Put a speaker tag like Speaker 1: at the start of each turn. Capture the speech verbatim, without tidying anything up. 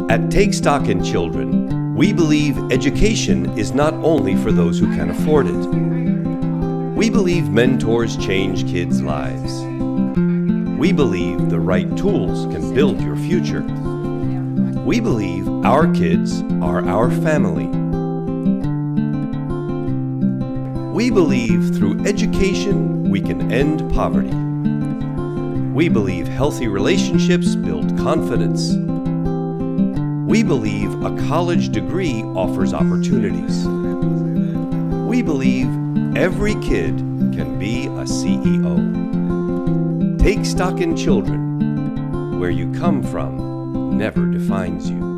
Speaker 1: At Take Stock in Children, we believe education is not only for those who can afford it. We believe mentors change kids' lives. We believe the right tools can build your future. We believe our kids are our family. We believe through education we can end poverty. We believe healthy relationships build confidence. We believe a college degree offers opportunities. We believe every kid can be a C E O. Take stock in children. Where you come from never defines you.